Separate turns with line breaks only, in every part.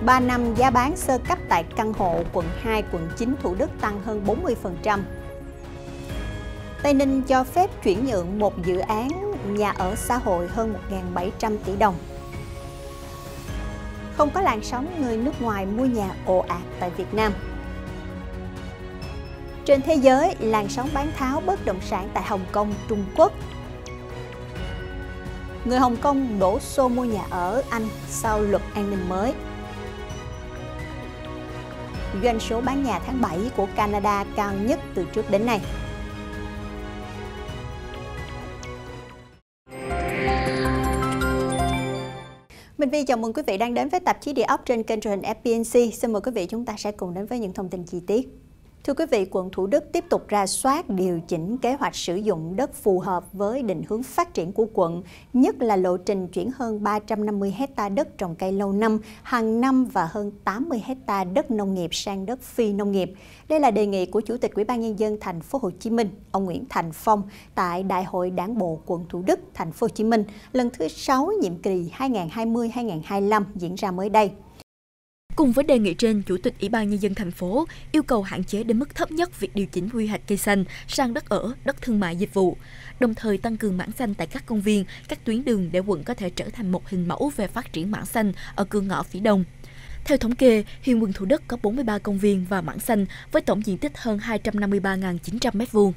3 năm giá bán sơ cấp tại căn hộ quận 2, quận 9 Thủ Đức tăng hơn 40%. Tây Ninh cho phép chuyển nhượng một dự án nhà ở xã hội hơn 1.700 tỷ đồng. Không có làn sóng người nước ngoài mua nhà ồ ạt tại Việt Nam. Trên thế giới, làn sóng bán tháo bất động sản tại Hồng Kông, Trung Quốc. Người Hồng Kông đổ xô mua nhà ở Anh sau luật an ninh mới. Doanh số bán nhà tháng 7 của Canada cao nhất từ trước đến nay. Minh Vi chào mừng quý vị đang đến với tạp chí Địa ốc trên kênh truyền hình FPNC. Xin mời quý vị chúng ta sẽ cùng đến với những thông tin chi tiết. Thưa quý vị, quận Thủ Đức tiếp tục rà soát điều chỉnh kế hoạch sử dụng đất phù hợp với định hướng phát triển của quận, nhất là lộ trình chuyển hơn 350 hecta đất trồng cây lâu năm hàng năm và hơn 80 hecta đất nông nghiệp sang đất phi nông nghiệp. Đây là đề nghị của Chủ tịch Ủy ban Nhân dân Thành phố Hồ Chí Minh, ông Nguyễn Thành Phong tại Đại hội Đảng bộ quận Thủ Đức, Thành phố Hồ Chí Minh lần thứ 6 nhiệm kỳ 2020-2025 diễn ra mới đây.
Cùng với đề nghị trên, Chủ tịch Ủy ban Nhân dân thành phố yêu cầu hạn chế đến mức thấp nhất việc điều chỉnh quy hoạch cây xanh sang đất ở, đất thương mại dịch vụ, đồng thời tăng cường mảng xanh tại các công viên, các tuyến đường để quận có thể trở thành một hình mẫu về phát triển mảng xanh ở cửa ngõ phía đông. Theo thống kê, hiện quận Thủ Đức có 43 công viên và mảng xanh với tổng diện tích hơn 253.900 m².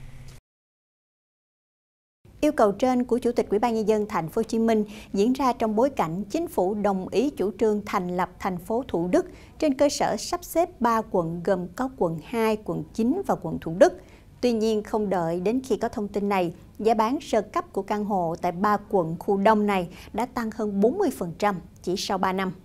Yêu cầu trên của Chủ tịch Ủy ban Nhân dân Thành phố Hồ Chí Minh diễn ra trong bối cảnh Chính phủ đồng ý chủ trương thành lập thành phố Thủ Đức trên cơ sở sắp xếp 3 quận gồm có quận 2, quận 9 và quận Thủ Đức. Tuy nhiên, không đợi đến khi có thông tin này, giá bán sơ cấp của căn hộ tại 3 quận khu đông này đã tăng hơn 40% chỉ sau 3 năm.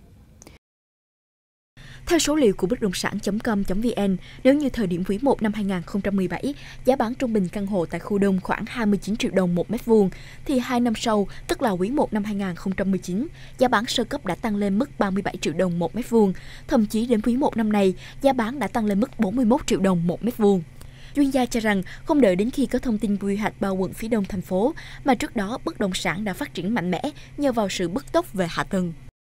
Theo số liệu của bất động sản.com.vn, nếu như thời điểm quý 1 năm 2017, giá bán trung bình căn hộ tại khu đông khoảng 29 triệu đồng một mét vuông, thì 2 năm sau, tức là quý 1 năm 2019, giá bán sơ cấp đã tăng lên mức 37 triệu đồng một mét vuông. Thậm chí đến quý 1 năm nay, giá bán đã tăng lên mức 41 triệu đồng một mét vuông. Chuyên gia cho rằng không đợi đến khi có thông tin quy hoạch 3 quận phía đông thành phố, mà trước đó bất động sản đã phát triển mạnh mẽ nhờ vào sự bứt tốc về hạ tầng.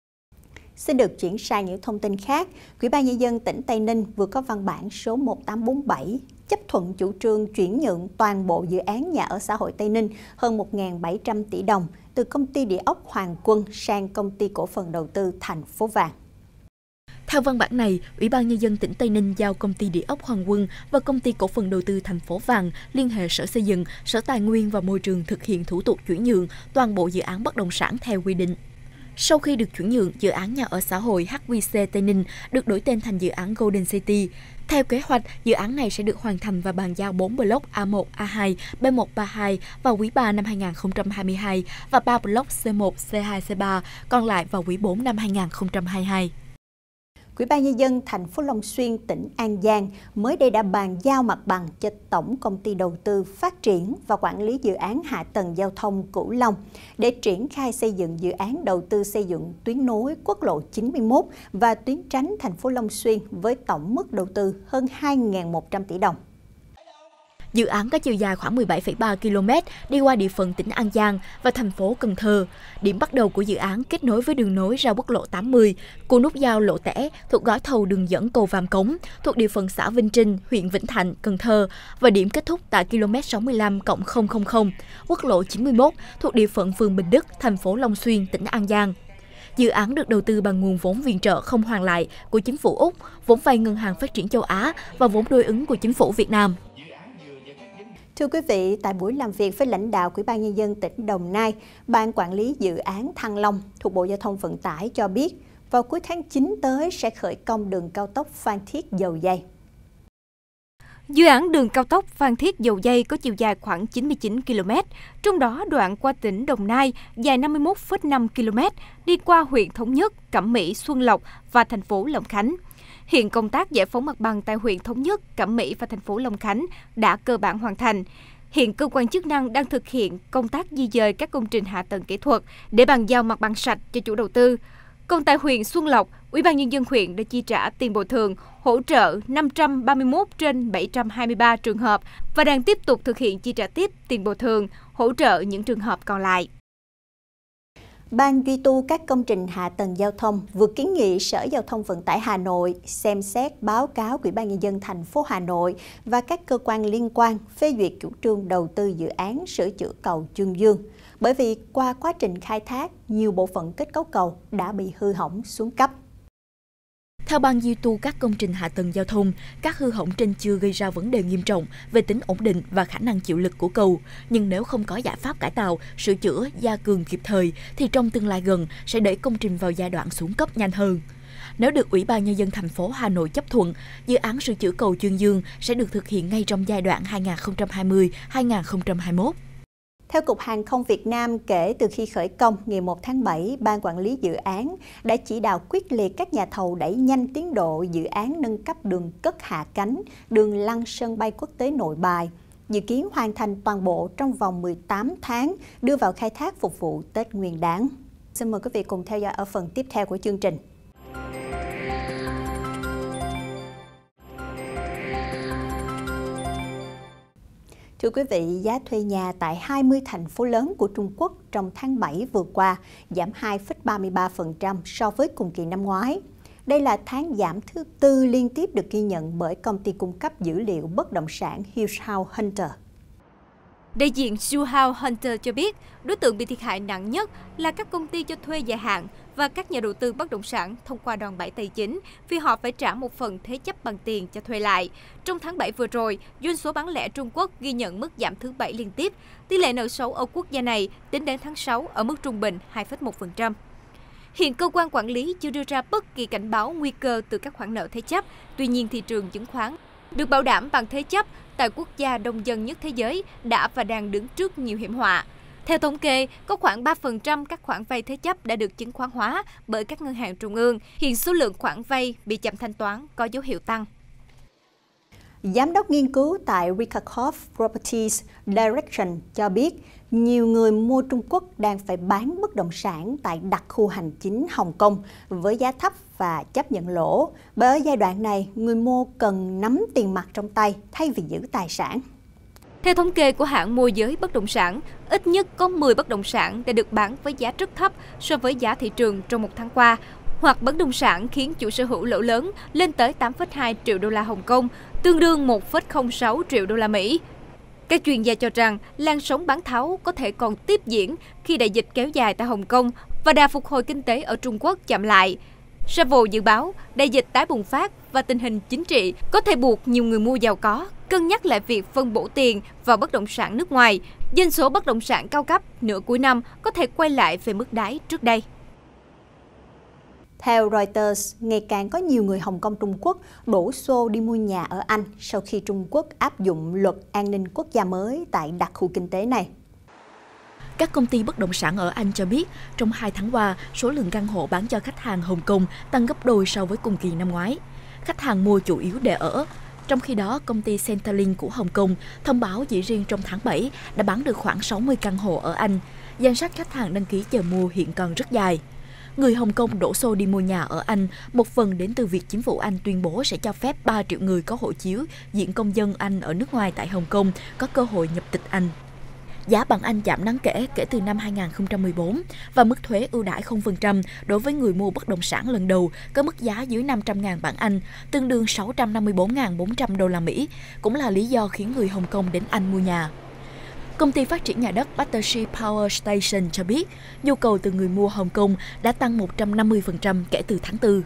Xin được chuyển sang những thông tin khác. Ủy ban Nhân dân tỉnh Tây Ninh vừa có văn bản số 1847 chấp thuận chủ trương chuyển nhượng toàn bộ dự án nhà ở xã hội Tây Ninh hơn 1.700 tỷ đồng từ công ty địa ốc Hoàng Quân sang công ty cổ phần đầu tư Thành phố Vàng.
Theo văn bản này, Ủy ban Nhân dân tỉnh Tây Ninh giao công ty địa ốc Hoàng Quân và công ty cổ phần đầu tư Thành phố Vàng liên hệ Sở Xây dựng, Sở Tài nguyên và Môi trường thực hiện thủ tục chuyển nhượng toàn bộ dự án bất động sản theo quy định. Sau khi được chuyển nhượng, dự án nhà ở xã hội HQC Tây Ninh được đổi tên thành dự án Golden City. Theo kế hoạch, dự án này sẽ được hoàn thành và bàn giao 4 block A1, A2, B1, B2 vào quý 3 năm 2022 và 3 block C1, C2, C3 còn lại vào quý 4 năm 2022.
Ủy ban Nhân dân thành phố Long Xuyên, tỉnh An Giang mới đây đã bàn giao mặt bằng cho Tổng Công ty Đầu tư Phát triển và Quản lý Dự án Hạ tầng Giao thông Cửu Long để triển khai xây dựng dự án đầu tư xây dựng tuyến nối quốc lộ 91 và tuyến tránh thành phố Long Xuyên với tổng mức đầu tư hơn 2.100 tỷ đồng.
Dự án có chiều dài khoảng 17,3 km đi qua địa phận tỉnh An Giang và thành phố Cần Thơ. Điểm bắt đầu của dự án kết nối với đường nối ra quốc lộ 80, cua nút giao Lộ Tẻ thuộc gói thầu đường dẫn cầu Vàm Cống thuộc địa phận xã Vinh Trinh, huyện Vĩnh Thạnh, Cần Thơ và điểm kết thúc tại km 65+000, quốc lộ 91 thuộc địa phận phường Bình Đức, thành phố Long Xuyên, tỉnh An Giang. Dự án được đầu tư bằng nguồn vốn viện trợ không hoàn lại của chính phủ Úc, vốn vay Ngân hàng Phát triển châu Á và vốn đối ứng của chính phủ Việt Nam.
Thưa quý vị, tại buổi làm việc với lãnh đạo Ủy ban Nhân dân tỉnh Đồng Nai, Ban Quản lý Dự án Thăng Long thuộc Bộ Giao thông Vận tải cho biết, vào cuối tháng 9 tới sẽ khởi công đường cao tốc Phan Thiết - Dầu Giây.
Dự án đường cao tốc Phan Thiết - Dầu Giây có chiều dài khoảng 99 km, trong đó đoạn qua tỉnh Đồng Nai dài 51,5 km, đi qua huyện Thống Nhất, Cẩm Mỹ, Xuân Lộc và thành phố Long Khánh. Hiện công tác giải phóng mặt bằng tại huyện Thống Nhất, Cẩm Mỹ và thành phố Long Khánh đã cơ bản hoàn thành. Hiện cơ quan chức năng đang thực hiện công tác di dời các công trình hạ tầng kỹ thuật để bàn giao mặt bằng sạch cho chủ đầu tư. Còn tại huyện Xuân Lộc, Ủy ban Nhân dân huyện đã chi trả tiền bồi thường, hỗ trợ 531 trên 723 trường hợp và đang tiếp tục thực hiện chi trả tiếp tiền bồi thường, hỗ trợ những trường hợp còn lại.
Ban duy tu các công trình hạ tầng giao thông vừa kiến nghị Sở Giao thông Vận tải Hà Nội xem xét báo cáo Ủy ban Nhân dân thành phố Hà Nội và các cơ quan liên quan phê duyệt chủ trương đầu tư dự án sửa chữa cầu Chương Dương. Bởi vì qua quá trình khai thác, nhiều bộ phận kết cấu cầu đã bị hư hỏng xuống cấp.
Theo Ban duy tu các công trình hạ tầng giao thông, các hư hỏng trên chưa gây ra vấn đề nghiêm trọng về tính ổn định và khả năng chịu lực của cầu. Nhưng nếu không có giải pháp cải tạo, sửa chữa, gia cường kịp thời, thì trong tương lai gần sẽ đẩy công trình vào giai đoạn xuống cấp nhanh hơn. Nếu được Ủy ban Nhân dân thành phố Hà Nội chấp thuận, dự án sửa chữa cầu Chương Dương sẽ được thực hiện ngay trong giai đoạn 2020-2021.
Theo Cục Hàng không Việt Nam, kể từ khi khởi công ngày 1 tháng 7, Ban Quản lý Dự án đã chỉ đạo quyết liệt các nhà thầu đẩy nhanh tiến độ dự án nâng cấp đường cất hạ cánh, đường lăn sân bay quốc tế Nội Bài, dự kiến hoàn thành toàn bộ trong vòng 18 tháng, đưa vào khai thác phục vụ Tết Nguyên đán. Xin mời quý vị cùng theo dõi ở phần tiếp theo của chương trình. Thưa quý vị, giá thuê nhà tại 20 thành phố lớn của Trung Quốc trong tháng 7 vừa qua giảm 2,33% so với cùng kỳ năm ngoái. Đây là tháng giảm thứ tư liên tiếp được ghi nhận bởi công ty cung cấp dữ liệu bất động sản Hillhouse Hunter.
Đại diện Hillhouse Hunter cho biết, đối tượng bị thiệt hại nặng nhất là các công ty cho thuê dài hạn và các nhà đầu tư bất động sản thông qua đòn bẩy tài chính vì họ phải trả một phần thế chấp bằng tiền cho thuê lại. Trong tháng 7 vừa rồi, doanh số bán lẻ Trung Quốc ghi nhận mức giảm thứ 7 liên tiếp. Tỷ lệ nợ xấu ở quốc gia này tính đến tháng 6 ở mức trung bình 2,1%. Hiện cơ quan quản lý chưa đưa ra bất kỳ cảnh báo nguy cơ từ các khoản nợ thế chấp. Tuy nhiên, thị trường chứng khoán được bảo đảm bằng thế chấp tại quốc gia đông dân nhất thế giới đã và đang đứng trước nhiều hiểm họa. Theo thống kê, có khoảng 3% các khoản vay thế chấp đã được chứng khoán hóa bởi các ngân hàng trung ương. Hiện số lượng khoản vay bị chậm thanh toán có dấu hiệu tăng.
Giám đốc nghiên cứu tại Rikakov Properties Direction cho biết, nhiều người mua Trung Quốc đang phải bán bất động sản tại đặc khu hành chính Hồng Kông với giá thấp và chấp nhận lỗ. Bởi ở giai đoạn này, người mua cần nắm tiền mặt trong tay thay vì giữ tài sản.
Theo thống kê của hãng môi giới bất động sản, ít nhất có 10 bất động sản đã được bán với giá rất thấp so với giá thị trường trong một tháng qua, hoặc bất động sản khiến chủ sở hữu lỗ lớn lên tới 8,2 triệu đô la Hồng Kông, tương đương 1,06 triệu đô la Mỹ. Các chuyên gia cho rằng làn sóng bán tháo có thể còn tiếp diễn khi đại dịch kéo dài tại Hồng Kông và đà phục hồi kinh tế ở Trung Quốc chậm lại. Travel dự báo đại dịch tái bùng phát và tình hình chính trị có thể buộc nhiều người mua giàu có cân nhắc lại việc phân bổ tiền vào bất động sản nước ngoài. Doanh số bất động sản cao cấp nửa cuối năm có thể quay lại về mức đáy trước đây.
Theo Reuters, ngày càng có nhiều người Hồng Kông Trung Quốc đổ xô đi mua nhà ở Anh sau khi Trung Quốc áp dụng luật an ninh quốc gia mới tại đặc khu kinh tế này.
Các công ty bất động sản ở Anh cho biết, trong 2 tháng qua, số lượng căn hộ bán cho khách hàng Hồng Kông tăng gấp đôi so với cùng kỳ năm ngoái. Khách hàng mua chủ yếu để ở. Trong khi đó, công ty Centrelink của Hồng Kông thông báo chỉ riêng trong tháng 7 đã bán được khoảng 60 căn hộ ở Anh. Danh sách khách hàng đăng ký chờ mua hiện còn rất dài. Người Hồng Kông đổ xô đi mua nhà ở Anh, một phần đến từ việc chính phủ Anh tuyên bố sẽ cho phép 3 triệu người có hộ chiếu diện công dân Anh ở nước ngoài tại Hồng Kông có cơ hội nhập tịch Anh. Giá bảng Anh giảm đáng kể từ năm 2014 và mức thuế ưu đãi 0% đối với người mua bất động sản lần đầu có mức giá dưới 500.000 bảng Anh, tương đương 654.400 đô la Mỹ, cũng là lý do khiến người Hồng Kông đến Anh mua nhà. Công ty phát triển nhà đất Battersea Power Station cho biết, nhu cầu từ người mua Hồng Kông đã tăng 150% kể từ tháng 4.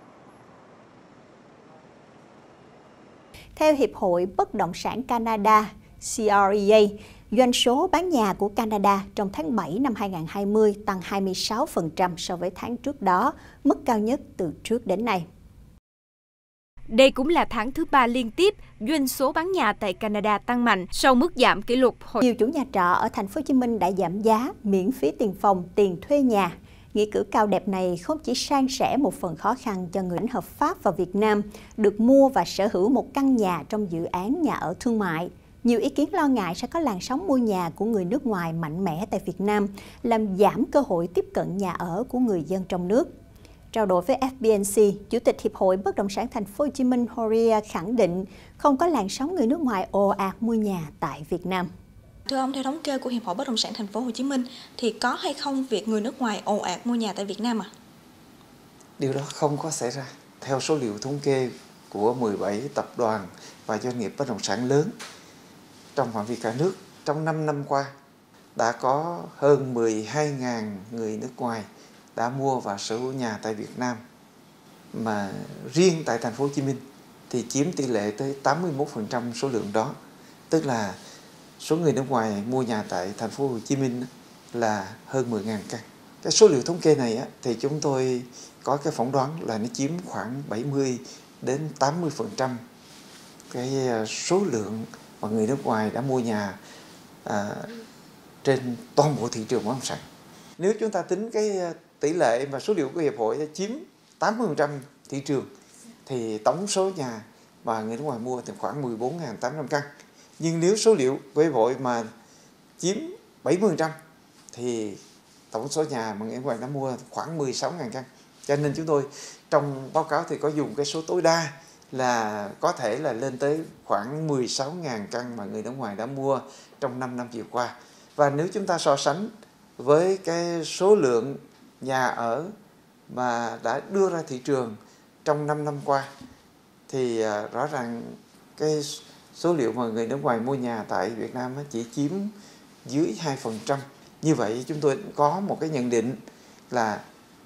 Theo Hiệp hội Bất động sản Canada, CREA, doanh số bán nhà của Canada trong tháng 7 năm 2020 tăng 26% so với tháng trước đó, mức cao nhất từ trước đến nay.
Đây cũng là tháng thứ 3 liên tiếp doanh số bán nhà tại Canada tăng mạnh sau mức giảm kỷ lục.
Nhiều chủ nhà trọ ở thành phố Hồ Chí Minh đã giảm giá, miễn phí tiền phòng, tiền thuê nhà. Nghĩa cử cao đẹp này không chỉ san sẻ một phần khó khăn cho người hợp pháp vào Việt Nam được mua và sở hữu một căn nhà trong dự án nhà ở thương mại. Nhiều ý kiến lo ngại sẽ có làn sóng mua nhà của người nước ngoài mạnh mẽ tại Việt Nam, làm giảm cơ hội tiếp cận nhà ở của người dân trong nước. Trao đổi với FBNC, Chủ tịch Hiệp hội Bất động sản Thành phố Hồ Chí Minh Horia khẳng định không có làn sóng người nước ngoài ồ ạt mua nhà tại Việt Nam.
Thưa ông, theo thống kê của Hiệp hội Bất động sản Thành phố Hồ Chí Minh thì có hay không việc người nước ngoài ồ ạt mua nhà tại Việt Nam ạ?
Điều đó không có xảy ra. Theo số liệu thống kê của 17 tập đoàn và doanh nghiệp bất động sản lớn trong phạm vi cả nước, trong 5 năm qua đã có hơn 12.000 người nước ngoài đã mua và sở hữu nhà tại Việt Nam. Mà riêng tại Thành phố Hồ Chí Minh thì chiếm tỷ lệ tới 81% số lượng đó. Tức là số người nước ngoài mua nhà tại Thành phố Hồ Chí Minh là hơn 10.000 căn. Cái số liệu thống kê này thì chúng tôi có cái phỏng đoán là nó chiếm khoảng 70 đến 80% cái số lượng mà người nước ngoài đã mua nhà trên toàn bộ thị trường bất động sản. Nếu chúng ta tính cái tỷ lệ mà số liệu của Hiệp hội chiếm 80% thị trường thì tổng số nhà mà người nước ngoài mua thì khoảng 14.800 căn. Nhưng nếu số liệu của Hiệp hội mà chiếm 70% thì tổng số nhà mà người nước ngoài đã mua khoảng 16.000 căn. Cho nên chúng tôi trong báo cáo thì có dùng cái số tối đa là có thể là lên tới khoảng 16.000 căn mà người nước ngoài đã mua trong 5 năm vừa qua. Và nếu chúng ta so sánh với cái số lượng nhà ở mà đã đưa ra thị trường trong 5 năm qua thì rõ ràng cái số liệu mà người nước ngoài mua nhà tại Việt Nam chỉ chiếm dưới 2%. Như vậy chúng tôi có một cái nhận định là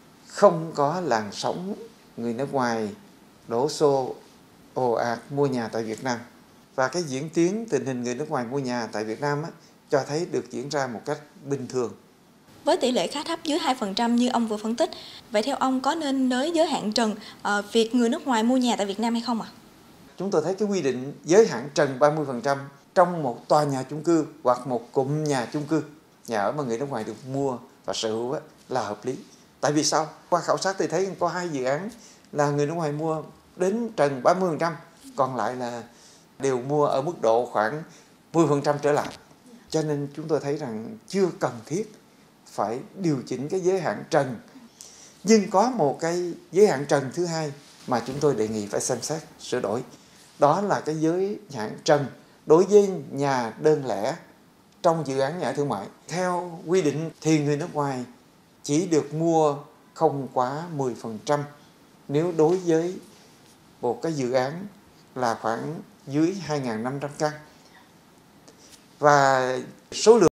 không có làn sóng người nước ngoài đổ xô ồ ạt mua nhà tại Việt Nam. Và cái diễn tiến tình hình người nước ngoài mua nhà tại Việt Nam cho thấy được diễn ra một cách bình thường.
Với tỷ lệ khá thấp dưới 2% như ông vừa phân tích, vậy theo ông có nên nới giới hạn trần việc người nước ngoài mua nhà tại Việt Nam hay không ạ?
Chúng tôi thấy cái quy định giới hạn trần 30% trong một tòa nhà chung cư hoặc một cụm nhà chung cư, nhà ở mà người nước ngoài được mua và sở hữu là hợp lý. Tại vì sao? Qua khảo sát thì thấy có 2 dự án là người nước ngoài mua đến trần 30%, còn lại là đều mua ở mức độ khoảng 10% trở lại. Cho nên chúng tôi thấy rằng chưa cần thiết phải điều chỉnh cái giới hạn trần. Nhưng có một cái giới hạn trần thứ hai mà chúng tôi đề nghị phải xem xét sửa đổi. Đó là cái giới hạn trần đối với nhà đơn lẻ trong dự án nhà thương mại. Theo quy định thì người nước ngoài chỉ được mua không quá 10% nếu đối với một cái dự án là khoảng dưới 2.500 căn. Và số lượng